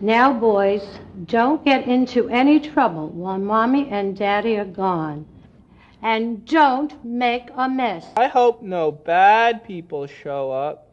Now, boys, don't get into any trouble while Mommy and Daddy are gone. And don't make a mess. I hope no bad people show up.